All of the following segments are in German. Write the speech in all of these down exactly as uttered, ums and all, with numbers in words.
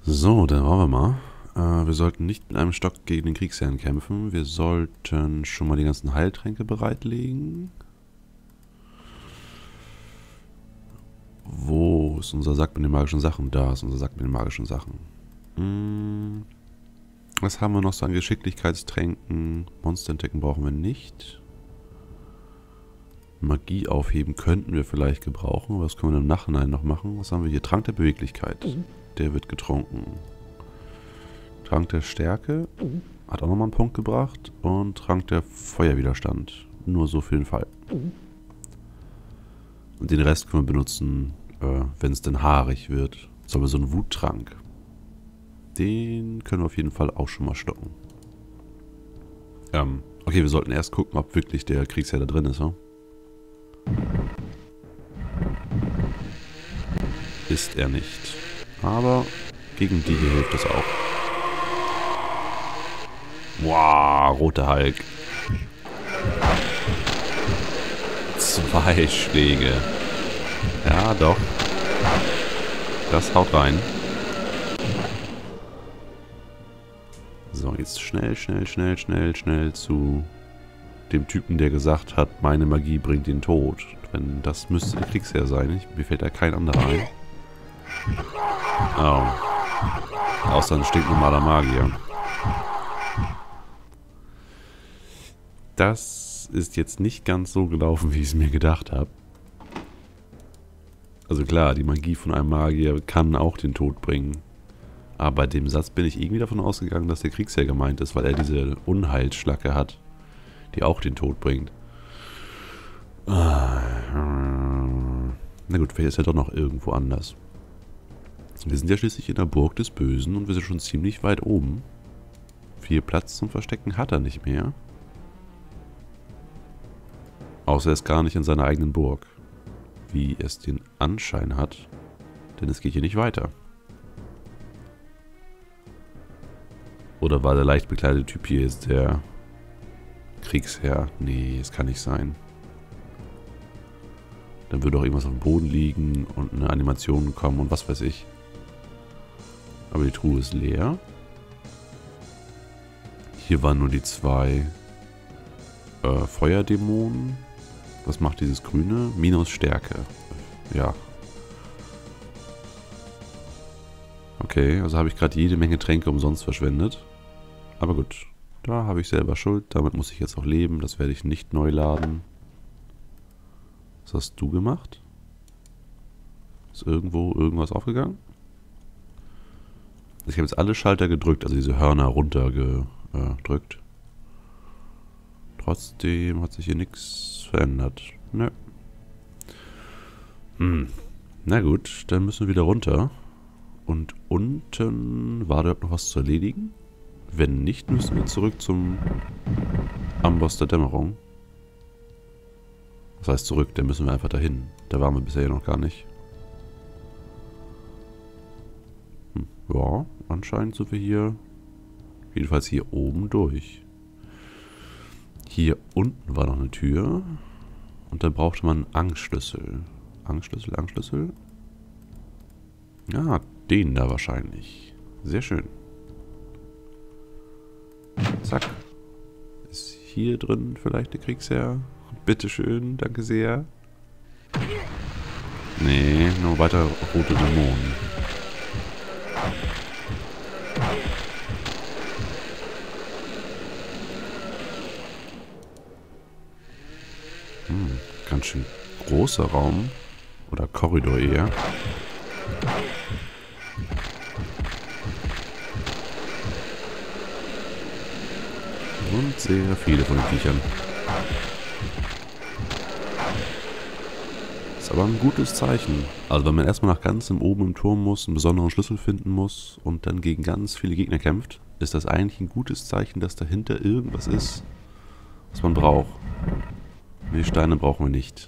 So, dann wollen wir mal. Äh, wir sollten nicht mit einem Stock gegen den Kriegsherrn kämpfen. Wir sollten schon mal die ganzen Heiltränke bereitlegen. Wo ist unser Sack mit den magischen Sachen? Da ist unser Sack mit den magischen Sachen. Hm. Was haben wir noch so an Geschicklichkeitstränken? Monster-Entdecken brauchen wir nicht. Magie aufheben könnten wir vielleicht gebrauchen. Was können wir im Nachhinein noch machen? Was haben wir hier? Trank der Beweglichkeit. Mhm. Der wird getrunken. Trank der Stärke. Mhm. Hat auch nochmal einen Punkt gebracht. Und Trank der Feuerwiderstand. Nur so für den Fall. Mhm. Und den Rest können wir benutzen, äh, wenn es denn haarig wird. Jetzt haben wir so einen Wuttrank. Den können wir auf jeden Fall auch schon mal stoppen. Ähm, okay, wir sollten erst gucken, ob wirklich der Kriegsherr da drin ist, oder? Ist er nicht. Aber gegen die hier hilft es auch. Wow, roter Hulk. Zwei Schläge. Ja, doch. Das haut rein. So, jetzt schnell, schnell, schnell, schnell, schnell zu dem Typen, der gesagt hat, meine Magie bringt den Tod. Denn das müsste der Kriegsherr sein. Mir fällt da kein anderer ein. Oh. Außer ein stinknormaler Magier. Das ist jetzt nicht ganz so gelaufen, wie ich es mir gedacht habe. Also klar, die Magie von einem Magier kann auch den Tod bringen. Aber bei dem Satz bin ich irgendwie davon ausgegangen, dass der Kriegsherr gemeint ist, weil er diese Unheilsschlacke hat, die auch den Tod bringt. Na gut, vielleicht ist er doch noch irgendwo anders. Wir sind ja schließlich in der Burg des Bösen und wir sind schon ziemlich weit oben. Viel Platz zum Verstecken hat er nicht mehr. Außer er ist gar nicht in seiner eigenen Burg. Wie es den Anschein hat. Denn es geht hier nicht weiter. Oder war der leicht bekleidete Typ hier jetzt der Kriegsherr? Nee, es kann nicht sein. Dann würde auch irgendwas auf dem Boden liegen und eine Animation kommen und was weiß ich. Aber die Truhe ist leer. Hier waren nur die zwei äh, Feuerdämonen. Was macht dieses Grüne? Minus Stärke. Ja. Okay, also habe ich gerade jede Menge Tränke umsonst verschwendet. Aber gut, da habe ich selber Schuld. Damit muss ich jetzt auch leben. Das werde ich nicht neu laden. Was hast du gemacht? Ist irgendwo irgendwas aufgegangen? Ich habe jetzt alle Schalter gedrückt, also diese Hörner runtergedrückt. Trotzdem hat sich hier nichts verändert. Nö. Hm. Na gut, dann müssen wir wieder runter. Und unten war dort noch was zu erledigen? Wenn nicht, müssen wir zurück zum Amboss der Dämmerung. Das heißt zurück, dann müssen wir einfach dahin. Da waren wir bisher noch gar nicht. Hm. Ja, anscheinend sind wir hier jedenfalls hier oben durch. Hier unten war noch eine Tür. Und dann brauchte man einen Angstschlüssel. Angstschlüssel, Angstschlüssel. Ja, den da wahrscheinlich. Sehr schön. Zack. Ist hier drin vielleicht der Kriegsherr? Bitteschön, danke sehr. Nee, nur weiter rote Dämonen. Hm, ganz schön großer Raum. Oder Korridor eher. Und sehr viele von den Viechern. Ist aber ein gutes Zeichen. Also wenn man erstmal nach ganz im oben im Turm muss, einen besonderen Schlüssel finden muss und dann gegen ganz viele Gegner kämpft, ist das eigentlich ein gutes Zeichen, dass dahinter irgendwas ist, was man braucht. Nee, Steine brauchen wir nicht.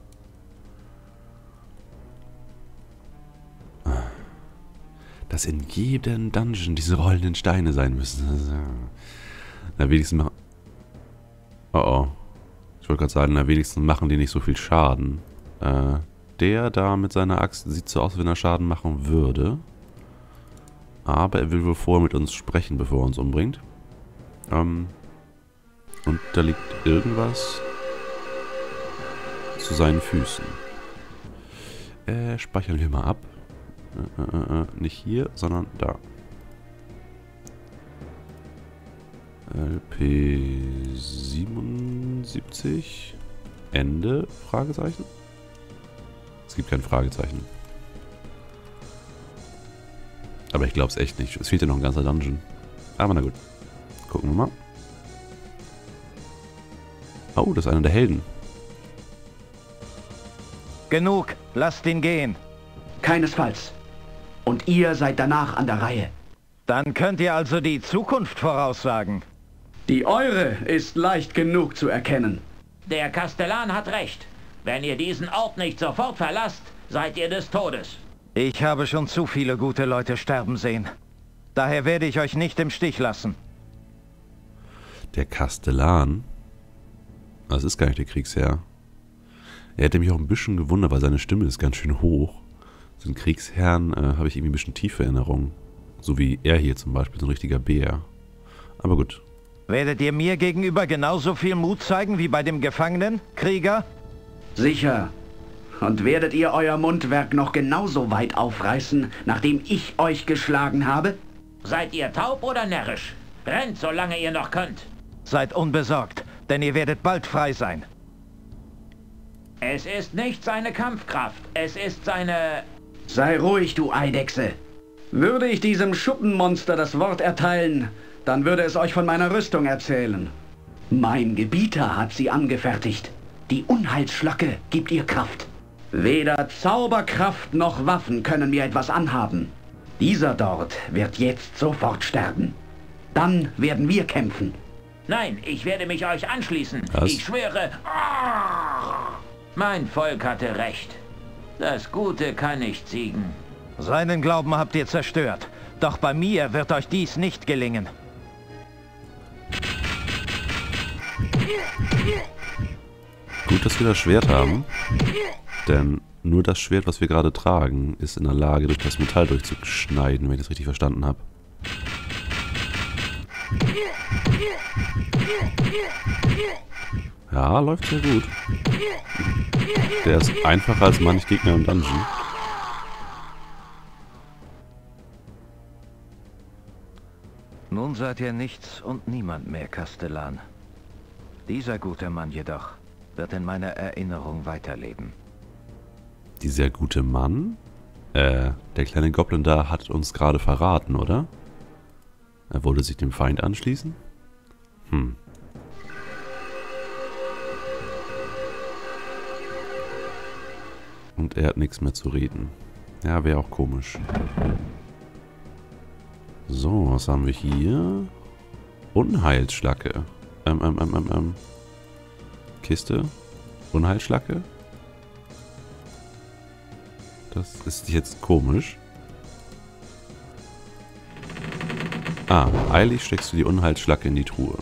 Dass in jedem Dungeon diese rollenden Steine sein müssen. Na, wenigstens machen... Oh oh. Ich wollte gerade sagen, na, wenigstens machen die nicht so viel Schaden. Äh, der da mit seiner Axt sieht so aus, wenn er Schaden machen würde. Aber er will wohl vorher mit uns sprechen, bevor er uns umbringt. Ähm, und da liegt irgendwas zu seinen Füßen. Äh, speichern wir mal ab. Äh, äh, äh, nicht hier, sondern da. L P siebenundsiebzig. Ende? Fragezeichen? Es gibt kein Fragezeichen. Aber ich glaube es echt nicht. Es fehlt ja noch ein ganzer Dungeon. Aber na gut. Gucken wir mal. Oh, das ist einer der Helden. Genug. Lasst ihn gehen. Keinesfalls. Und ihr seid danach an der Reihe. Dann könnt ihr also die Zukunft voraussagen. Die eure ist leicht genug zu erkennen. Der Kastellan hat recht. Wenn ihr diesen Ort nicht sofort verlasst, seid ihr des Todes. Ich habe schon zu viele gute Leute sterben sehen. Daher werde ich euch nicht im Stich lassen. Der Kastellan? Das ist gar nicht der Kriegsherr. Er hätte mich auch ein bisschen gewundert, weil seine Stimme ist ganz schön hoch. So einen Kriegsherrn äh, habe ich irgendwie ein bisschen tiefe Erinnerungen. So wie er hier zum Beispiel, so ein richtiger Bär. Aber gut. Werdet ihr mir gegenüber genauso viel Mut zeigen wie bei dem Gefangenen, Krieger? Sicher. Und werdet ihr euer Mundwerk noch genauso weit aufreißen, nachdem ich euch geschlagen habe? Seid ihr taub oder närrisch? Rennt, solange ihr noch könnt. Seid unbesorgt, denn ihr werdet bald frei sein. Es ist nicht seine Kampfkraft, es ist seine... Sei ruhig, du Eidechse. Würde ich diesem Schuppenmonster das Wort erteilen, dann würde es euch von meiner Rüstung erzählen. Mein Gebieter hat sie angefertigt. Die Unheilsschlacke gibt ihr Kraft. Weder Zauberkraft noch Waffen können mir etwas anhaben. Dieser dort wird jetzt sofort sterben. Dann werden wir kämpfen. Nein, ich werde mich euch anschließen. Was? Ich schwöre... Mein Volk hatte recht. Das Gute kann nicht siegen. Seinen Glauben habt ihr zerstört. Doch bei mir wird euch dies nicht gelingen. Gut, dass wir das Schwert haben. Denn nur das Schwert, was wir gerade tragen, ist in der Lage, durch das Metall durchzuschneiden, wenn ich das richtig verstanden habe. Ja, läuft sehr gut. Der ist einfacher als manch Gegner im Dungeon. Nun seid ihr nichts und niemand mehr, Kastellan. Dieser gute Mann jedoch wird in meiner Erinnerung weiterleben. Dieser gute Mann? Äh, der kleine Goblin da hat uns gerade verraten, oder? Er wollte sich dem Feind anschließen? Hm. Und er hat nichts mehr zu reden. Ja, wäre auch komisch. So, was haben wir hier? Unheilsschlacke. Ähm, ähm, ähm, ähm, ähm. Kiste. Unheilsschlacke. Das ist jetzt komisch. Ah, eilig steckst du die Unheilsschlacke in die Truhe.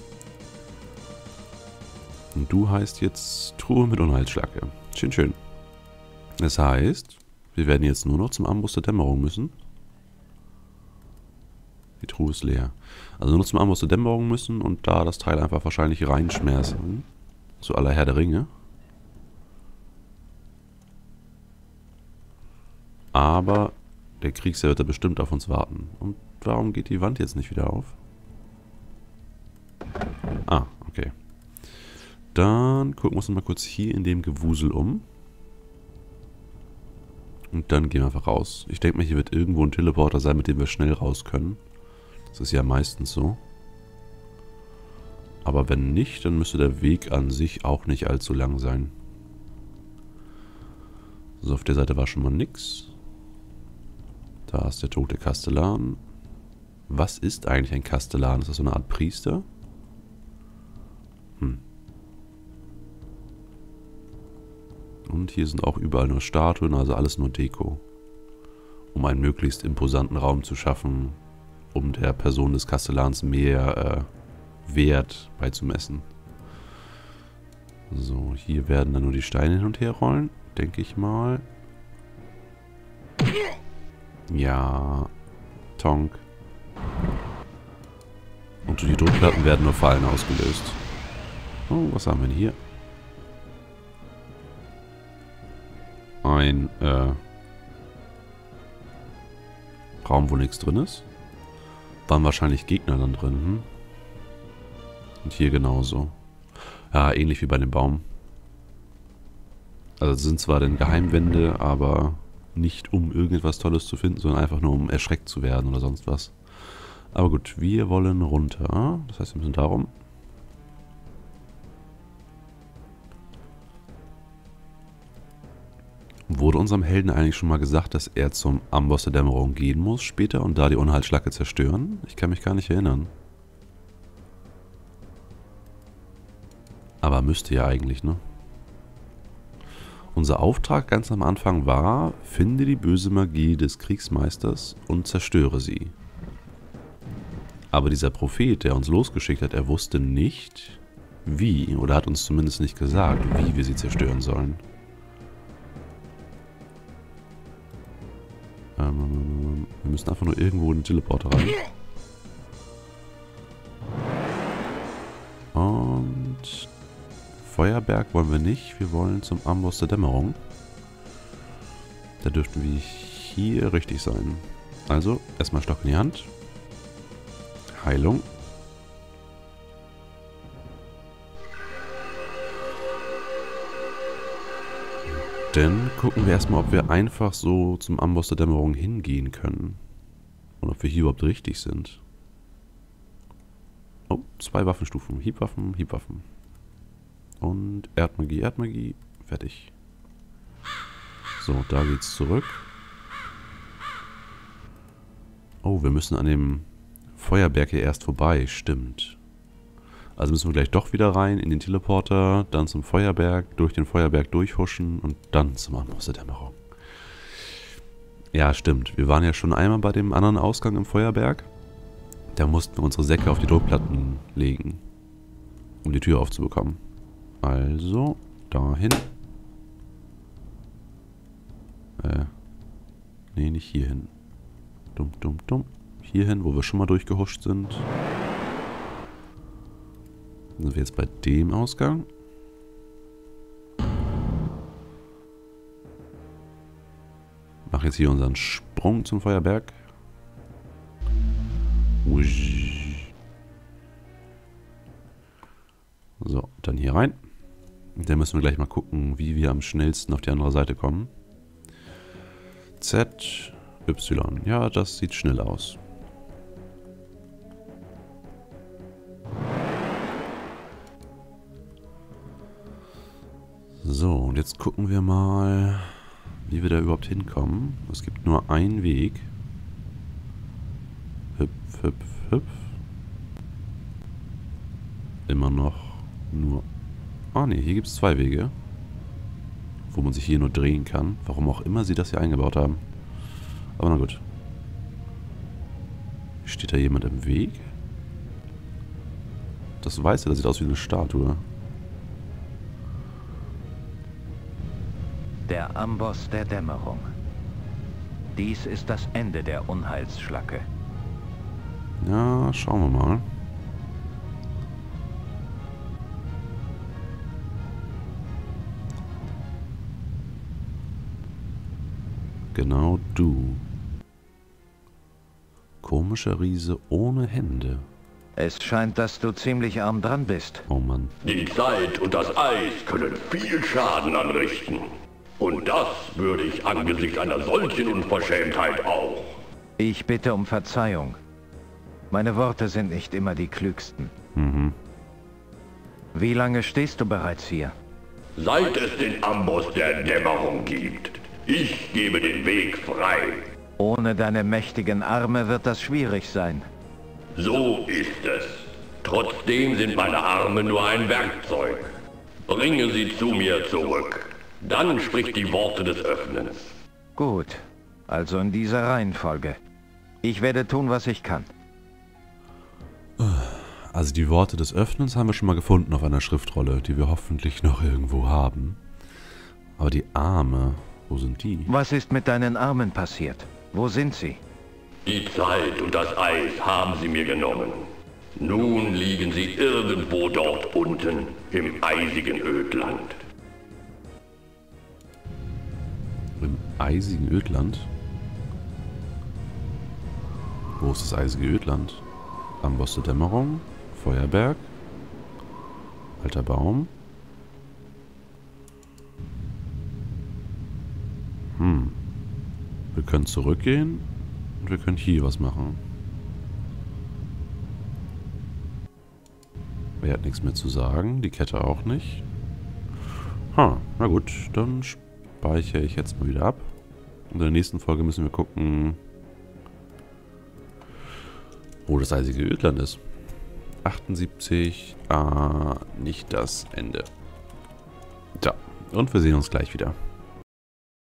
Und du heißt jetzt Truhe mit Unheilsschlacke. Schön, schön. Das heißt, wir werden jetzt nur noch zum Amboss der Dämmerung müssen. Die Truhe ist leer. Also nur noch zum Amboss der Dämmerung müssen und da das Teil einfach wahrscheinlich reinschmerzen. Zu aller Herr der Ringe. Aber der Kriegsherr wird da bestimmt auf uns warten. Und warum geht die Wand jetzt nicht wieder auf? Ah, okay. Dann gucken wir uns mal kurz hier in dem Gewusel um. Und dann gehen wir einfach raus. Ich denke mal, hier wird irgendwo ein Teleporter sein, mit dem wir schnell raus können. Das ist ja meistens so. Aber wenn nicht, dann müsste der Weg an sich auch nicht allzu lang sein. So, auf der Seite war schon mal nix. Da ist der tote Kastellan. Was ist eigentlich ein Kastellan? Ist das so eine Art Priester? Hm. Und hier sind auch überall nur Statuen, also alles nur Deko. Um einen möglichst imposanten Raum zu schaffen, um der Person des Kastellans mehr äh, Wert beizumessen. So, hier werden dann nur die Steine hin und her rollen, denke ich mal. Ja, Tonk. Und durch die Druckplatten werden nur Fallen ausgelöst. Oh, was haben wir denn hier? Ein, äh... Raum, wo nichts drin ist. Waren wahrscheinlich Gegner dann drin, hm? Und hier genauso. Ja, ähnlich wie bei dem Baum. Also es sind zwar dann Geheimwände, aber nicht um irgendetwas Tolles zu finden, sondern einfach nur um erschreckt zu werden oder sonst was. Aber gut, wir wollen runter. Das heißt, wir müssen darum. Wurde unserem Helden eigentlich schon mal gesagt, dass er zum Amboss der Dämmerung gehen muss später und da die Unheilschlacke zerstören? Ich kann mich gar nicht erinnern. Aber müsste ja eigentlich, ne? Unser Auftrag ganz am Anfang war, finde die böse Magie des Kriegsmeisters und zerstöre sie. Aber dieser Prophet, der uns losgeschickt hat, er wusste nicht, wie, oder hat uns zumindest nicht gesagt, wie wir sie zerstören sollen. Ähm, wir müssen einfach nur irgendwo in den Teleporter rein. Und Feuerberg wollen wir nicht. Wir wollen zum Amboss der Dämmerung. Da dürften wir hier richtig sein. Also, erstmal Stock in die Hand. Heilung. Dann gucken wir erstmal, ob wir einfach so zum Amboss der Dämmerung hingehen können. Und ob wir hier überhaupt richtig sind. Oh, zwei Waffenstufen. Hiebwaffen, Hiebwaffen. Und Erdmagie, Erdmagie. Fertig. So, da geht's zurück. Oh, wir müssen an dem Feuerberg hier erst vorbei. Stimmt. Also müssen wir gleich doch wieder rein in den Teleporter, dann zum Feuerberg, durch den Feuerberg durchhuschen und dann zum Amboss der Dämmerung. Ja, stimmt. Wir waren ja schon einmal bei dem anderen Ausgang im Feuerberg. Da mussten wir unsere Säcke auf die Druckplatten legen, um die Tür aufzubekommen. Also, dahin. Äh, nee, nicht hierhin. Dumm, dumm, dumm. Hierhin, wo wir schon mal durchgehuscht sind. Dann sind wir jetzt bei dem Ausgang. Machen jetzt hier unseren Sprung zum Feuerberg. So, dann hier rein. Dann müssen wir gleich mal gucken, wie wir am schnellsten auf die andere Seite kommen. Z, Y. Ja, das sieht schnell aus. So, und jetzt gucken wir mal, wie wir da überhaupt hinkommen. Es gibt nur einen Weg. Hüpf, hüpf, hüpf. Immer noch nur... Ah ne, hier gibt es zwei Wege. Wo man sich hier nur drehen kann. Warum auch immer sie das hier eingebaut haben. Aber na gut. Steht da jemand im Weg? Das Weiße, das sieht aus wie eine Statue. Der Amboss der Dämmerung. Dies ist das Ende der Unheilsschlacke. Ja, schauen wir mal. Genau du. Komischer Riese ohne Hände. Es scheint, dass du ziemlich arm dran bist. Oh Mann. Die Zeit und das Eis können viel Schaden anrichten. Und das würde ich angesichts einer solchen Unverschämtheit auch. Ich bitte um Verzeihung. Meine Worte sind nicht immer die klügsten. Mhm. Wie lange stehst du bereits hier? Seit es den Amboss der Dämmerung gibt. Ich gebe den Weg frei. Ohne deine mächtigen Arme wird das schwierig sein. So ist es. Trotzdem sind meine Arme nur ein Werkzeug. Bringe sie zu mir zurück. Dann sprich die Worte des Öffnens. Gut, also in dieser Reihenfolge. Ich werde tun, was ich kann. Also die Worte des Öffnens haben wir schon mal gefunden auf einer Schriftrolle, die wir hoffentlich noch irgendwo haben. Aber die Arme, wo sind die? Was ist mit deinen Armen passiert? Wo sind sie? Die Zeit und das Eis haben sie mir genommen. Nun liegen sie irgendwo dort unten im eisigen Ödland. Im eisigen Ödland? Wo ist das eisige Ödland? Amboss der Dämmerung? Feuerberg? Alter Baum? Hm. Wir können zurückgehen und wir können hier was machen. Er hat nichts mehr zu sagen, die Kette auch nicht. Ha, na gut, dann speichere ich jetzt mal wieder ab. In der nächsten Folge müssen wir gucken, wo das eisige Ödland ist. achtundsiebzig, ah, nicht das Ende. Tja, und wir sehen uns gleich wieder.